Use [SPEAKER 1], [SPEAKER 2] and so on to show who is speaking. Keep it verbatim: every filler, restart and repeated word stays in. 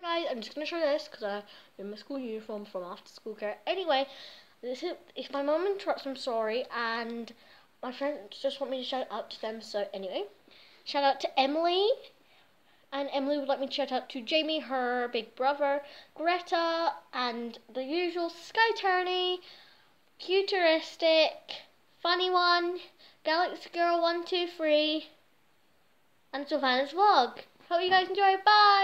[SPEAKER 1] Guys, I'm just gonna show this because I'm in my school uniform from after school care. Anyway, this is if my mum interrupts, I'm sorry, and my friends just want me to shout out to them. So anyway, shout out to Emily, and Emily would like me to shout out to Jamie, her big brother, Greta, and the usual Sky Turney, Futuristic, Funny One, Galaxy Girl one two three, and Sylvana's Vlog. Hope you guys enjoy. Bye.